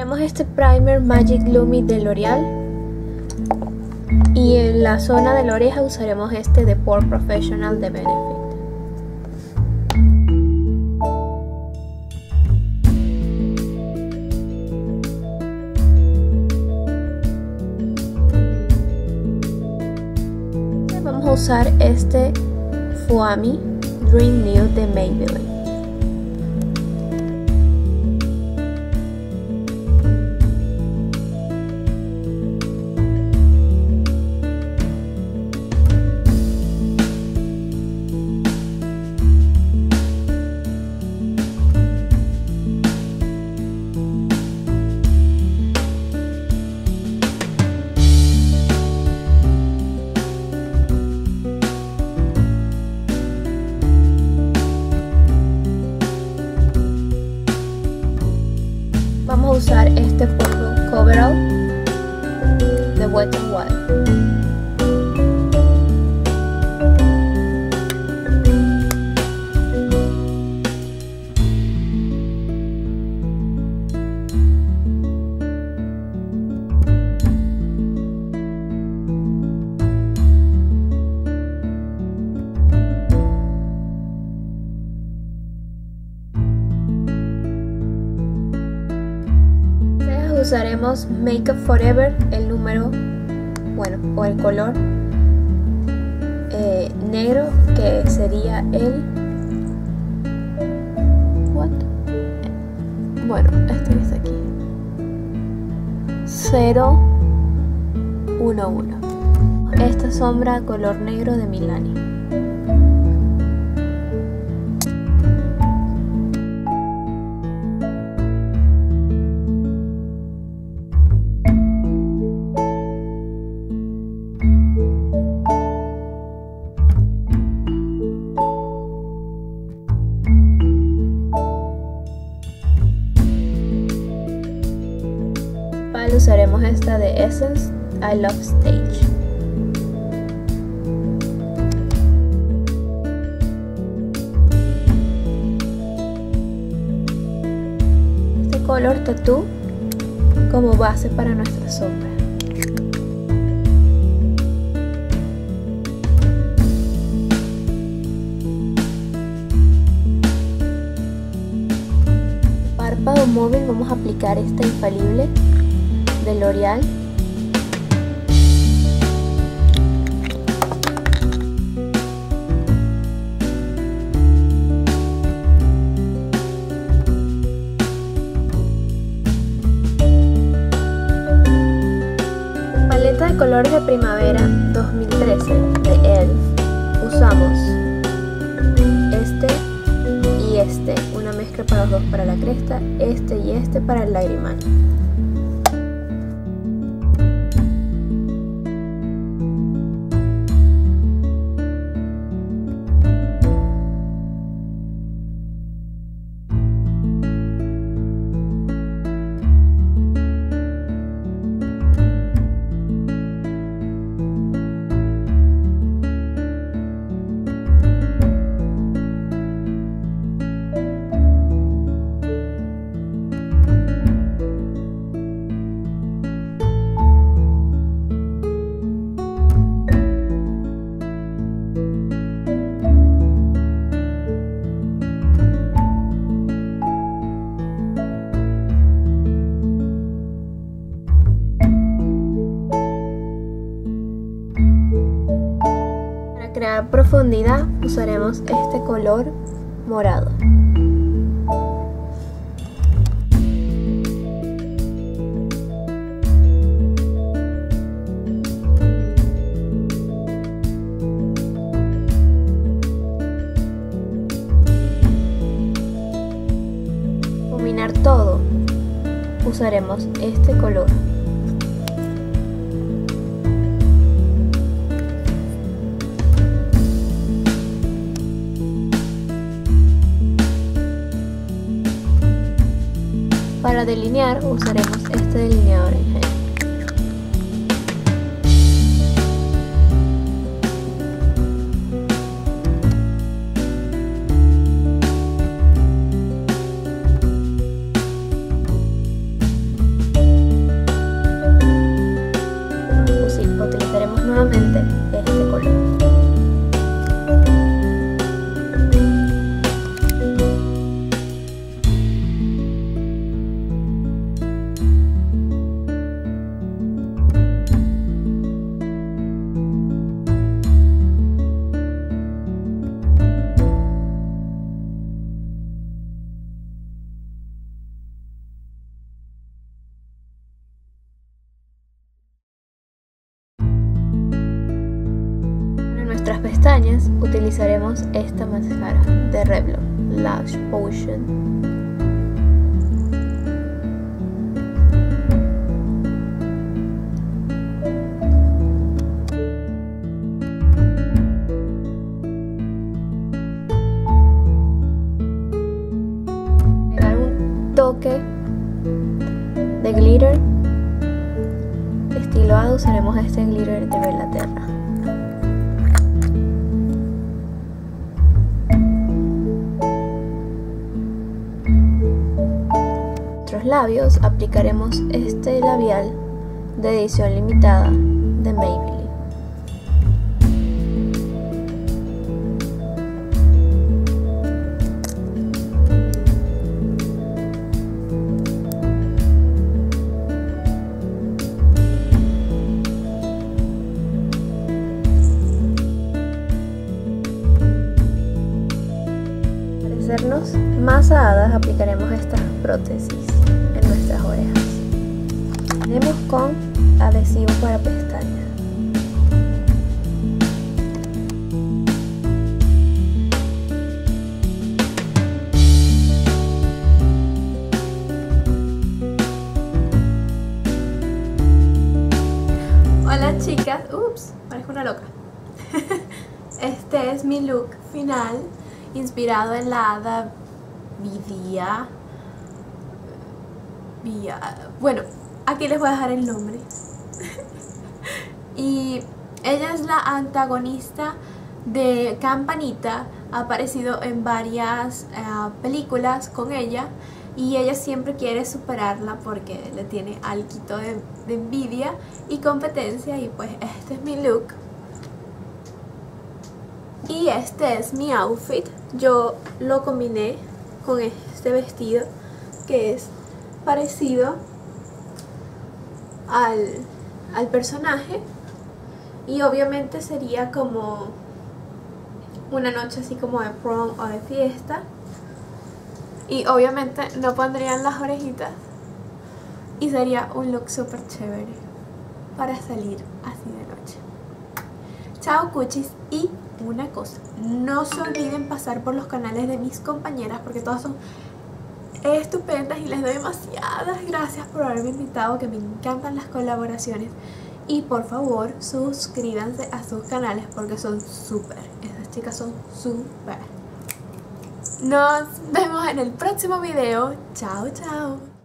Usaremos este primer Magic Lumi de L'Oreal y en la zona de la oreja usaremos este de Pore Professional de Benefit. Vamos a usar este Foamy Dream Nude de Maybelline. Vamos a usar este polvo Coverall de Wet n Wild. Usaremos Make Up Forever, el número, o el color negro, que sería el este que está aquí, 011. Esta sombra color negro de Milani. Usaremos esta de Essence, I Love Stage. Este color Tattoo como base para nuestra sombra. Párpado móvil, vamos a aplicar esta infalible de L'Oreal. Paleta de colores de primavera 2013 de ELF. Usamos este y este, una mezcla para los dos para la cresta, este y este para el lagrimal. Para crear profundidad usaremos este color morado. Combinar todo, usaremos este color. Para delinear usaremos este delineador en gel. pestañas utilizaremos esta máscara de Revlon, Lash Potion. Toque de glitter estilo hada, usaremos este glitter de Bellaterra. En nuestros labios aplicaremos este labial de edición limitada de Maybelline. Para hacernos más hadas aplicaremos estas prótesis en nuestras orejas. Tenemos con adhesivo para pestañas. Hola chicas, ups, parezco una loca. Este es mi look final, inspirado en la hada Vidia. Bueno, aquí les voy a dejar el nombre. Y ella es la antagonista de Campanita. Ha aparecido en varias películas con ella. Y ella siempre quiere superarla porque le tiene alquito de envidia y competencia. Y pues este es mi look. Y este es mi outfit. Yo lo combiné con este vestido que es parecido al personaje. Y obviamente sería como una noche así como de prom o de fiesta. Y obviamente no pondrían las orejitas. Y sería un look súper chévere para salir así de noche. Chao cuchis. Y una cosa, no se olviden pasar por los canales de mis compañeras porque todas son estupendas y les doy demasiadas gracias por haberme invitado, que me encantan las colaboraciones. Y por favor suscríbanse a sus canales porque son súper, esas chicas son súper. Nos vemos en el próximo video. Chao, chao.